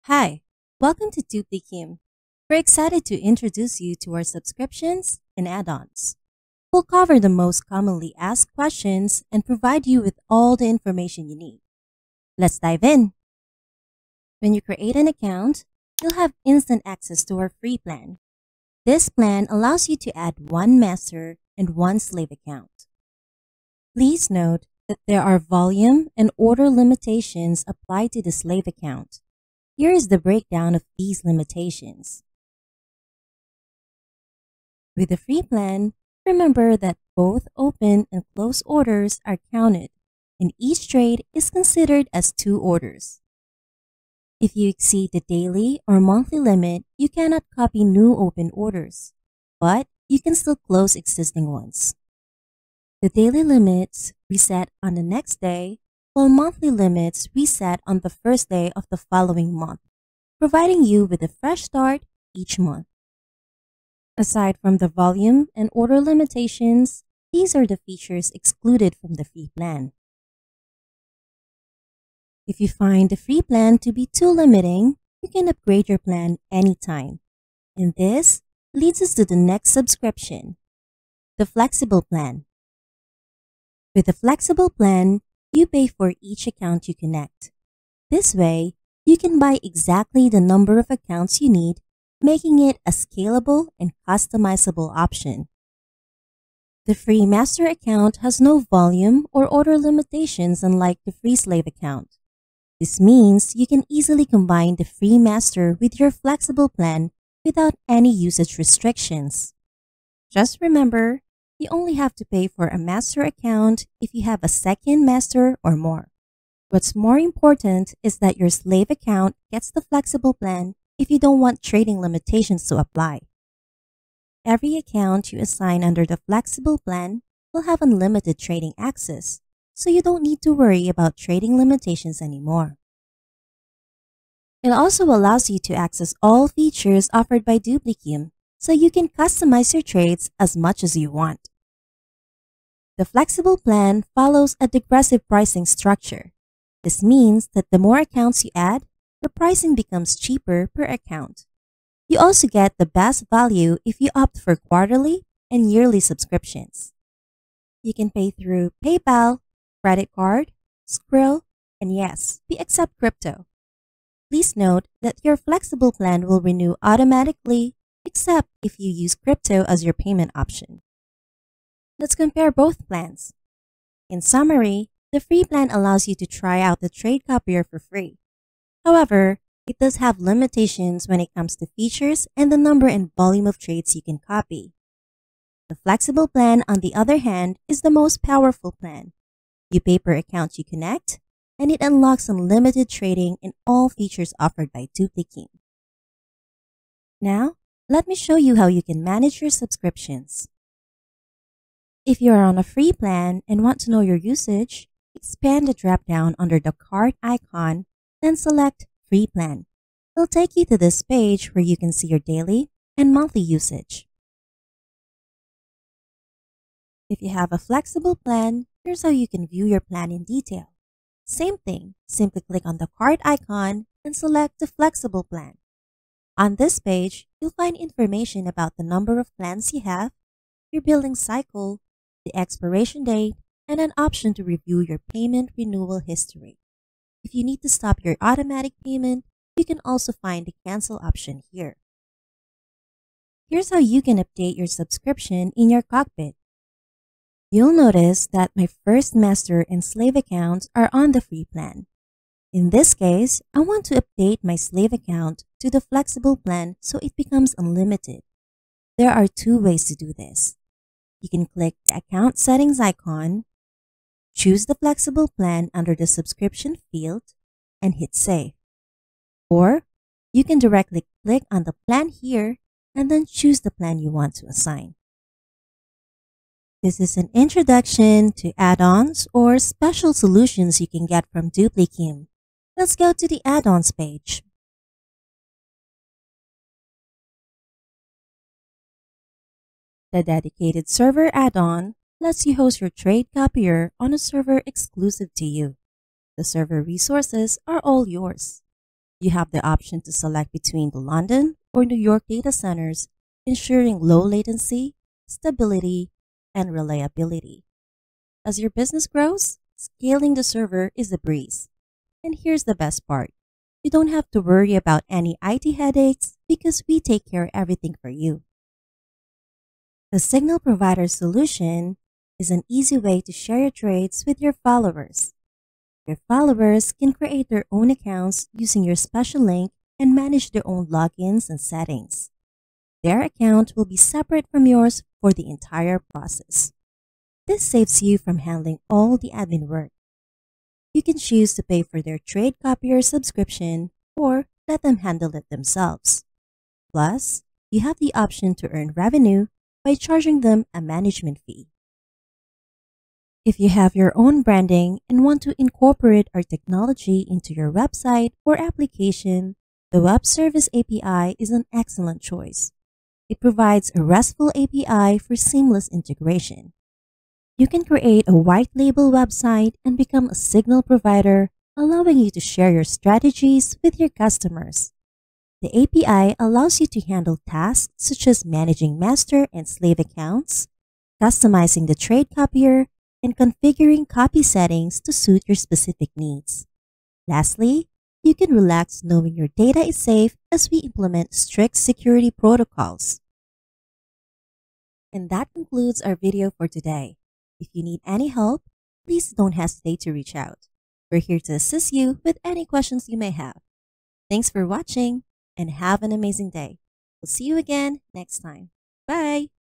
Hi, welcome to Duplikium. We're excited to introduce you to our subscriptions and add-ons. We'll cover the most commonly asked questions and provide you with all the information you need. Let's dive in. When you create an account, you'll have instant access to our free plan. This plan allows you to add one master and one slave account. Please note that there are volume and order limitations applied to the slave account. Here is the breakdown of these limitations. With the free plan, remember that both open and close orders are counted, and each trade is considered as two orders. If you exceed the daily or monthly limit, you cannot copy new open orders, but you can still close existing ones. The daily limits reset on the next day, while monthly limits reset on the first day of the following month, providing you with a fresh start each month. Aside from the volume and order limitations, these are the features excluded from the free plan. If you find the free plan to be too limiting, you can upgrade your plan anytime. And this leads us to the next subscription, the flexible plan. With the flexible plan, you pay for each account you connect. This way, you can buy exactly the number of accounts you need, making it a scalable and customizable option. The free master account has no volume or order limitations unlike the free slave account. This means you can easily combine the free master with your flexible plan without any usage restrictions. Just remember, you only have to pay for a master account if you have a second master or more. What's more important is that your slave account gets the flexible plan if you don't want trading limitations to apply. Every account you assign under the flexible plan will have unlimited trading access, so you don't need to worry about trading limitations anymore. It also allows you to access all features offered by Duplikium, so you can customize your trades as much as you want. The flexible plan follows a digressive pricing structure. This means that the more accounts you add, the pricing becomes cheaper per account. You also get the best value if you opt for quarterly and yearly subscriptions. You can pay through PayPal, credit card, Skrill, and yes, we accept crypto. Please note that your flexible plan will renew automatically except if you use crypto as your payment option. Let's compare both plans. In summary, the free plan allows you to try out the trade copier for free. However, it does have limitations when it comes to features and the number and volume of trades you can copy. The flexible plan, on the other hand, is the most powerful plan. You pay per account you connect, and it unlocks unlimited trading in all features offered by Duplikium. Now, let me show you how you can manage your subscriptions. If you are on a free plan and want to know your usage, expand the drop-down under the card icon, then select Free Plan. It'll take you to this page where you can see your daily and monthly usage. If you have a flexible plan, here's how you can view your plan in detail. Same thing, simply click on the card icon and select the flexible plan. On this page, you'll find information about the number of plans you have, your billing cycle, the expiration date, and an option to review your payment renewal history. If you need to stop your automatic payment, you can also find the cancel option here. Here's how you can update your subscription in your cockpit. You'll notice that my first master and slave accounts are on the free plan. In this case, I want to update my slave account to the flexible plan so it becomes unlimited. There are two ways to do this. You can click the account settings icon, choose the flexible plan under the subscription field, and hit save. Or you can directly click on the plan here and then choose the plan you want to assign. This is an introduction to add-ons or special solutions you can get from Duplikium. Let's go to the add-ons page. The dedicated server add-on lets you host your trade copier on a server exclusive to you. The server resources are all yours. You have the option to select between the London or New York data centers, ensuring low latency, stability, and reliability. As your business grows, scaling the server is a breeze. And here's the best part. You don't have to worry about any IT headaches because we take care of everything for you. The Signal Provider solution is an easy way to share your trades with your followers. Your followers can create their own accounts using your special link and manage their own logins and settings. Their account will be separate from yours for the entire process. This saves you from handling all the admin work. You can choose to pay for their trade copier subscription or let them handle it themselves. Plus, you have the option to earn revenue by charging them a management fee. If you have your own branding and want to incorporate our technology into your website or application, the Web Service API is an excellent choice. It provides a RESTful API for seamless integration. You can create a white label website and become a Signal provider, allowing you to share your strategies with your customers. The API allows you to handle tasks such as managing master and slave accounts, customizing the trade copier, and configuring copy settings to suit your specific needs. Lastly, you can relax knowing your data is safe as we implement strict security protocols. And that concludes our video for today. If you need any help, please don't hesitate to reach out. We're here to assist you with any questions you may have. Thanks for watching and have an amazing day. We'll see you again next time. Bye!